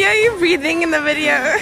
video? Are you breathing in the video?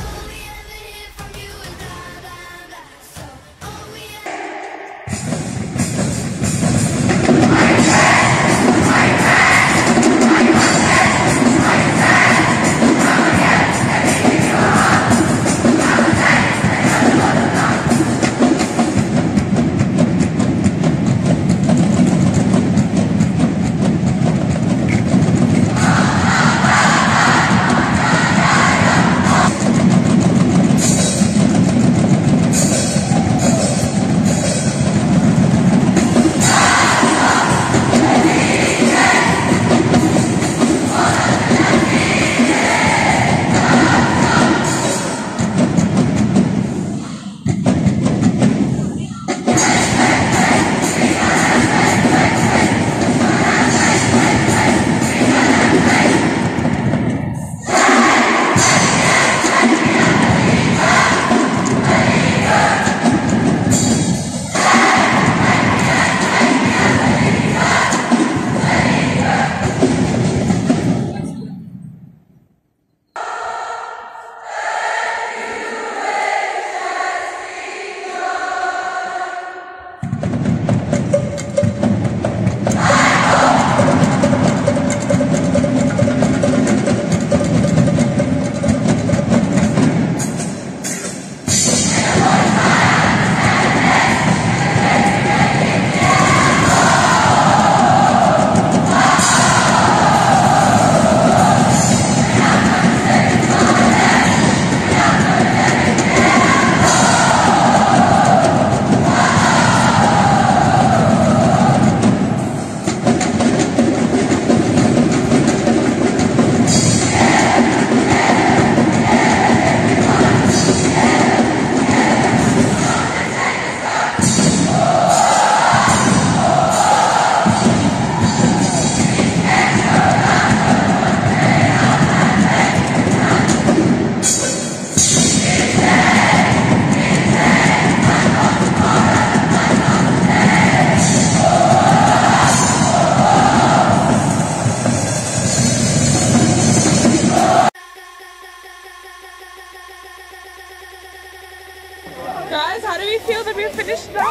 Guys, how do we feel that we're finished now?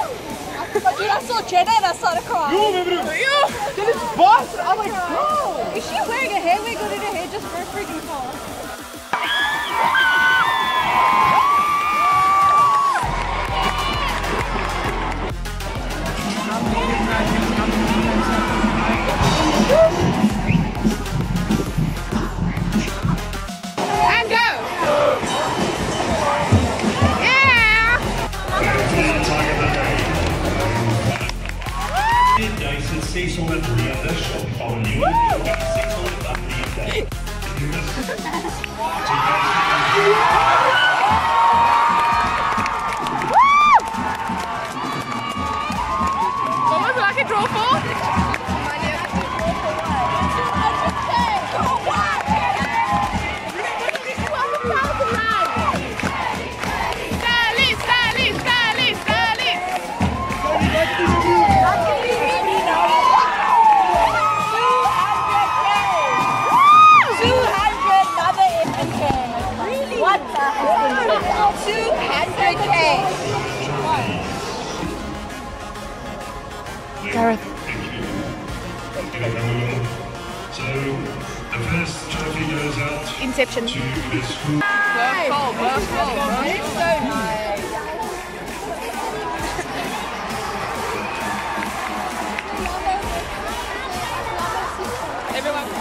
Dude, I saw Jenna and I started crying. Jo, men bror! Det är boss! I'm like, bro! Is she wearing a hair wig or did her hair just burn freaking fall? And go! Dyson 600 shop av ny 600 What was lucky draw for? Gareth. So the first trophy goes out Inception. to this group. It's so nice. Everyone.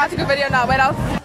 about to take a video now. Wait,